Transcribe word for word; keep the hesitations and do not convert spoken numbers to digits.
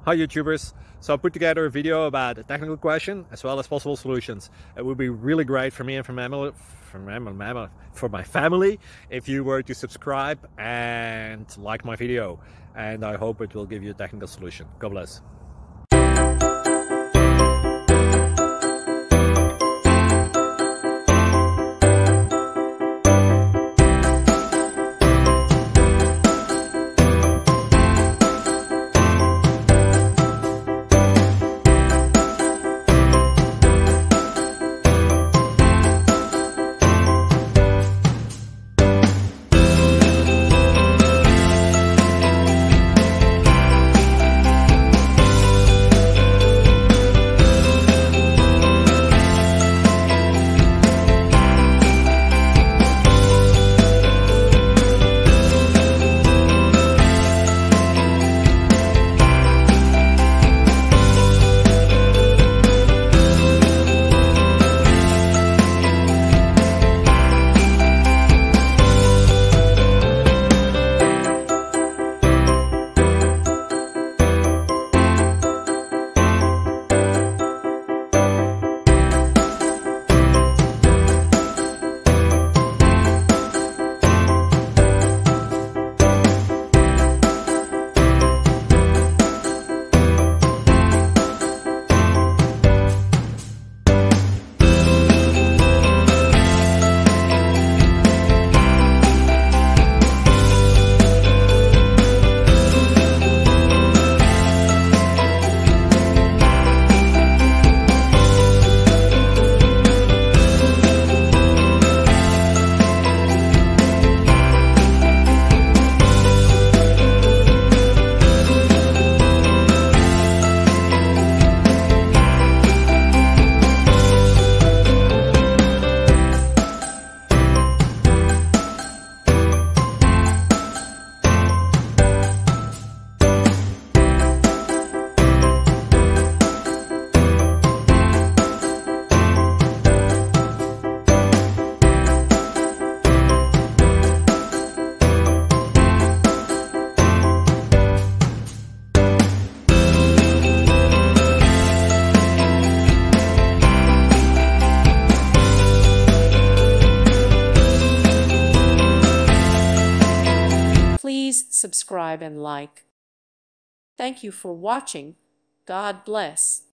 Hi YouTubers. So I put together a video about a technical question as well as possible solutions. It would be really great for me and for my family, for my, for my family if you were to subscribe and like my video, and I hope it will give you a technical solution. God bless. Please subscribe and like. Thank you for watching. God bless.